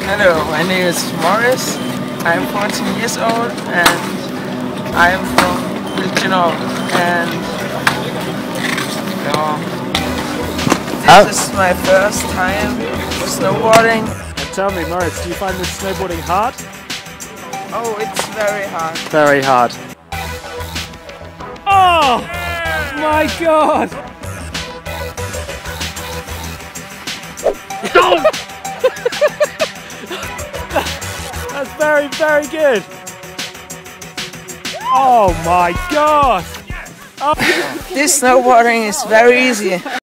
Hello, my name is Morris. I'm 14 years old and I'm from Wilchenau. And this is my first time snowboarding. And tell me, Morris, do you find this snowboarding hard? Oh, it's very hard. Very hard. Oh my God! That's very, very good. Oh my God! Oh. This snowboarding is very easy.